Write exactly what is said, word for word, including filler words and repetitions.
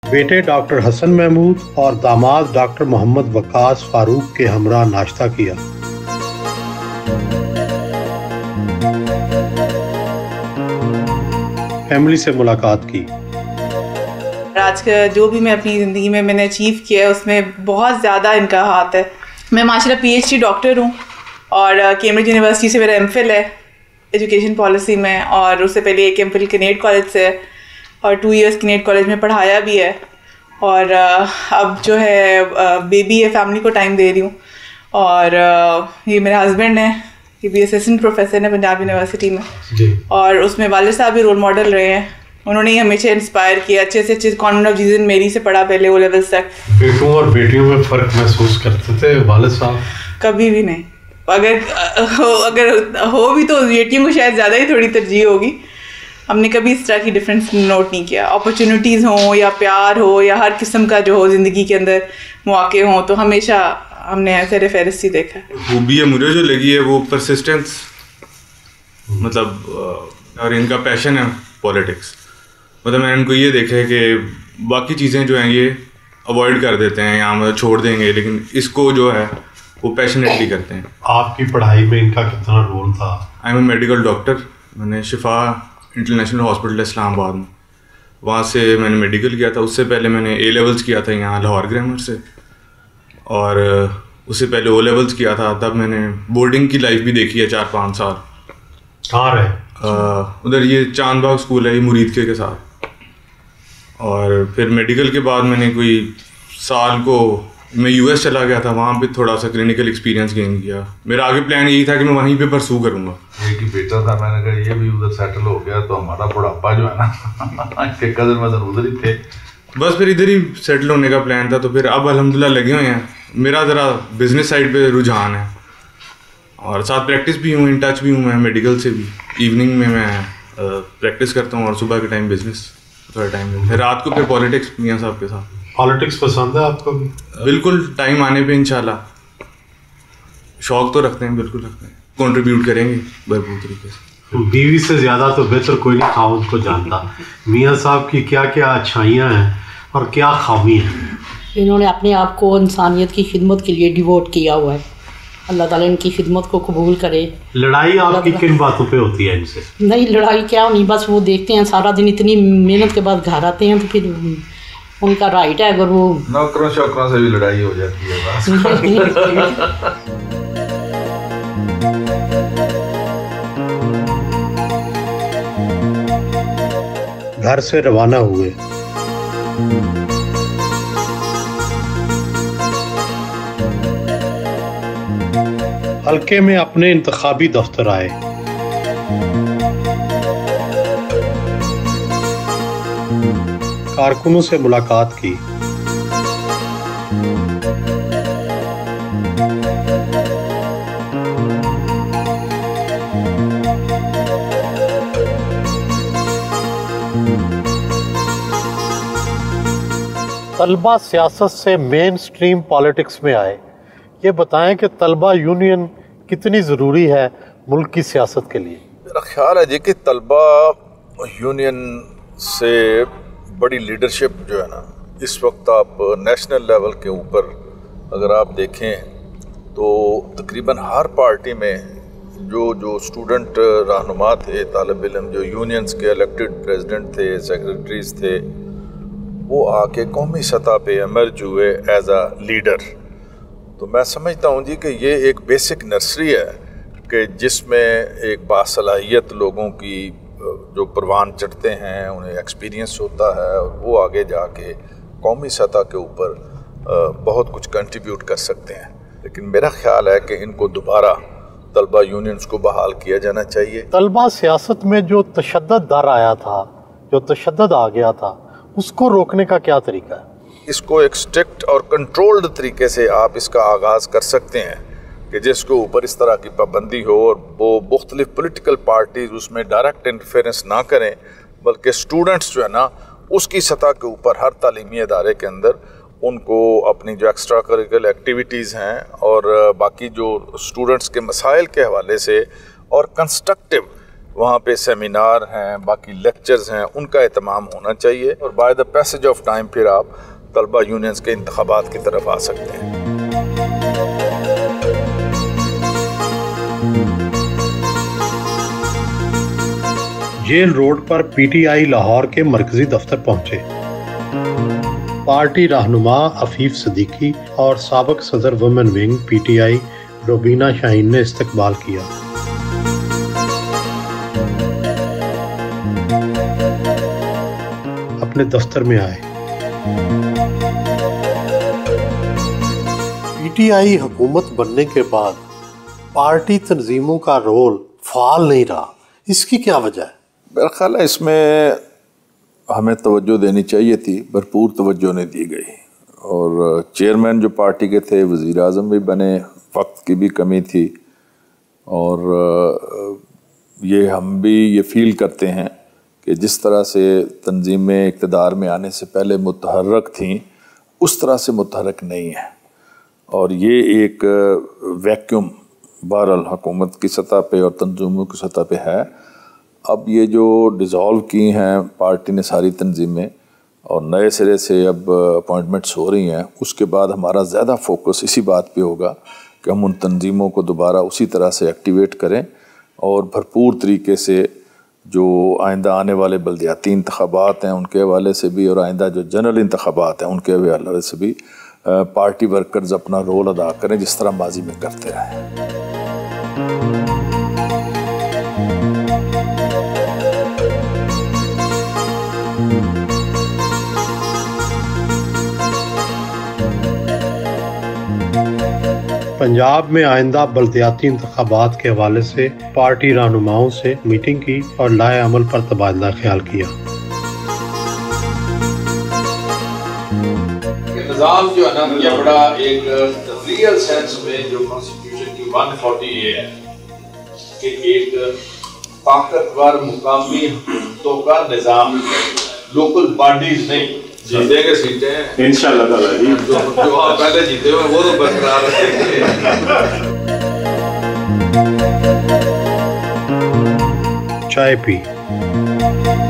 बेटे डॉक्टर हसन महमूद और दामाद डॉक्टर मोहम्मद वकास फारूक के हमरा नाश्ता किया। फैमिली से मुलाकात की। आज का जो भी मैं अपनी ज़िंदगी में मैंने अचीव किया है उसमें बहुत ज़्यादा इनका हाथ है। मैं माशाल्लाह पीएचडी डॉक्टर हूँ और कैम्ब्रिज यूनिवर्सिटी से मेरा एमफिल है एजुकेशन पॉलिसी में, और उससे पहले एक एमफिल कनेट कॉलेज से है और टू इयर्स कनेट कॉलेज में पढ़ाया भी है। और अब जो है बेबी है, फैमिली को टाइम दे रही हूँ। और ये मेरे हस्बैंड हैं, ये भी असिस्टेंट प्रोफेसर हैं पंजाब यूनिवर्सिटी में जी। और उसमें वालिद साहब भी रोल मॉडल रहे हैं। उन्होंने ही हमेशा इंस्पायर किया। अच्छे से अच्छे कॉन्वेंट ऑफ जीसस मेरी से पढ़ा पहले ओ लेवल्स तक। बेटों और बेटियों में फ़र्क महसूस करते थे वालिद साहब? कभी भी नहीं। अगर हो अगर हो भी तो बेटियों को शायद ज़्यादा ही थोड़ी तरजीह होगी। हमने कभी इस तरह की डिफरेंस नोट नहीं किया। अपॉर्चुनिटीज़ हों या प्यार हो या हर किस्म का जो हो ज़िंदगी के अंदर मौके हों, तो हमेशा हमने ऐसे रेफरेंस ही देखा। खूबी है मुझे जो लगी है वो परसिस्टेंस, मतलब और इनका पैशन है पॉलिटिक्स। मतलब मैंने इनको ये देखा है कि बाकी चीज़ें जो हैं ये अवॉइड कर देते हैं या मतलब छोड़ देंगे, लेकिन इसको जो है वो पैशनेटली करते हैं। आपकी पढ़ाई में इनका कितना रोल था? I am a medical doctor. मैंने शिफा इंटरनेशनल हॉस्पिटल इस्लामाबाद में, वहाँ से मैंने मेडिकल किया था। उससे पहले मैंने ए लेवल्स किया था यहाँ लाहौर ग्रामर से, और उससे पहले ओ लेवल्स किया था। तब मैंने बोर्डिंग की लाइफ भी देखी है चार पाँच साल। कहाँ रहे? उधर ये चांद बाग स्कूल है, ये मुरीद के, के साथ। और फिर मेडिकल के बाद मैंने कोई साल को मैं यूएस चला गया था, वहाँ पे थोड़ा सा क्लिनिकल एक्सपीरियंस गेन किया। मेरा आगे प्लान यही था कि मैं वहीं पे परसू करूँगा। एक ही बेटा था, मैंने कहा ये भी उधर सेटल हो गया तो हमारा बुढ़ापा जो है ना के कदर मदर उधर ही थे। बस फिर इधर ही सेटल होने का प्लान था। तो फिर अब अल्हम्दुलिल्लाह लगे हुए हैं। मेरा ज़रा बिजनेस साइड पे रुझान है और साथ प्रैक्टिस भी हूँ, इन टच भी हूँ मैं मेडिकल से भी। इवनिंग में मैं प्रैक्टिस करता हूँ और सुबह के टाइम बिजनेस थोड़ा टाइम, फिर रात को फिर पॉलिटिक्स मियाँ साहब के साथ। पॉलिटिक्स पसंद है आपको भी? बिल्कुल, टाइम आने पे इंशाल्लाह। शौक तो रखते हैं, बिल्कुल रखते हैं। कंट्रीब्यूट करेंगे भरपूर तरीके से। बीवी से ज़्यादा तो बेहतर कोई नहीं खाउंद को जानता। मियाँ साहब की क्या क्या अच्छाइयाँ हैं और क्या खामी हैं? इन्होंने अपने आप को इंसानियत की खिदमत के लिए डिवोट किया हुआ है। अल्लाह ताला इनकी खिदमत को कबूल करे। लड़ाई आपकी किन बातों पे होती है इनसे? नहीं, लड़ाई क्या होनी, बस वो देखते हैं सारा दिन, इतनी मेहनत के बाद घर आते हैं तो फिर उनका राइट है, अगर वो नौकरों शौकरों से भी लड़ाई हो जाती है बस। घर से रवाना हुए। हल्के में अपने इंतखाबी दफ्तर आए। कारकुनों से मुलाकात की। तलबा सियासत से मेन स्ट्रीम पॉलिटिक्स में आए। ये बताएं कि तलबा यूनियन कितनी ज़रूरी है मुल्क की सियासत के लिए? मेरा ख्याल है जी कि तलबा यूनियन से बड़ी लीडरशिप जो है ना, इस वक्त आप नेशनल लेवल के ऊपर अगर आप देखें तो तकरीबन हर पार्टी में जो जो स्टूडेंट रहनुमा थे, तालिब इल्म, जो यूनियंस के इलेक्टेड प्रेसिडेंट थे, सेक्रेटरीज थे, वो आके कौमी सतह पे एमर्ज हुए एज आ लीडर। तो मैं समझता हूँ जी कि ये एक बेसिक नर्सरी है कि जिसमें एक बासलाहियत लोगों की जो परवान चढ़ते हैं, उन्हें एक्सपीरियंस होता है और वो आगे जाके कौमी सतह के ऊपर बहुत कुछ कंट्रीब्यूट कर सकते हैं। लेकिन मेरा ख्याल है कि इनको दोबारा तलबा यूनियंस को बहाल किया जाना चाहिए। तलबा सियासत में जो तशद्दुद दर आया था, जो तशद्दुद आ गया था, उसको रोकने का क्या तरीका है? इसको एक स्ट्रिक्ट और कंट्रोल्ड तरीके से आप इसका आगाज़ कर सकते हैं कि जिसके ऊपर इस तरह की पाबंदी हो और वो मुख्तलिफ पॉलिटिकल पार्टीज उसमें डायरेक्ट इंटरफेरेंस ना करें, बल्कि स्टूडेंट्स जो है ना उसकी सतह के ऊपर हर तालीमी इदारे के अंदर उनको अपनी जो एक्स्ट्रा करिकुलर एक्टिविटीज़ हैं और बाकी जो स्टूडेंट्स के मसाइल के हवाले से और कंस्ट्रक्टिव वहाँ पे सेमिनार हैं, बाकी लेक्चर्स हैं, उनका एहतमाम होना चाहिए और by the passage of time फिर आप तलबा यूनियंस के इंतखाबात की तरफ आ सकते हैं। जेल रोड पर पीटीआई लाहौर के मरकजी दफ्तर पहुंचे। पार्टी रहनुमा अफीफ सदीकी और साबिक सदर women wing PTI Robina Shaheen ने इस्तकबाल किया। अपने दफ्तर में आए। पीटीआई हुकूमत बनने के बाद पार्टी तंजीमों का रोल फाल नहीं रहा, इसकी क्या वजह है? मेरा ख्याल है इसमें हमें तवज्जो देनी चाहिए थी, भरपूर तवज्जो नहीं दी गई। और चेयरमैन जो पार्टी के थे, वज़ीर आज़म भी बने, वक्त की भी कमी थी। और ये हम भी ये फील करते हैं कि जिस तरह से तंजीमें इक़्तिदार में आने से पहले मुतहर्रक थीं, उस तरह से मुतहर्रक नहीं है। और ये एक वैक्यूम बहरहाल हुकूमत की सतह पे और तंजीमों की सतह पे है। अब ये जो डिज़ोल्व की हैं पार्टी ने सारी तंजीमें और नए सिरे से अब अपॉइंटमेंट्स हो रही हैं, उसके बाद हमारा ज़्यादा फोकस इसी बात पे होगा कि हम उन तंजीमों को दोबारा उसी तरह से एक्टिवेट करें और भरपूर तरीके से जो आइंदा आने वाले बल्दियाती इंतखाबात हैं उनके हवाले से भी और आइंदा जो जनरल इंतखाबात हैं उनके हवाले से भी पार्टी वर्कर्स अपना रोल अदा करें जिस तरह माजी में करते रहे। पंजाब में आइंदा बल्दियाती इंतखाबात के हवाले से पार्टी रहनुमाओं से मीटिंग की और लाए अमल पर तबादला ख्याल किया। निज़ाम जो है ना ये बड़ा एक रियल सेंस में जो कॉन्स्टिट्यूशन की एक सौ चालीस ए है कि एक ताकतवर मुकामी हुकूमतों का निज़ाम, लोकल बॉडीज नहीं जीतेंगे सीटें इंशाल्लाह ताला जी, जो जो आप पहले जीते हुए वो तो बरकरार रखेंगे। चाय पी।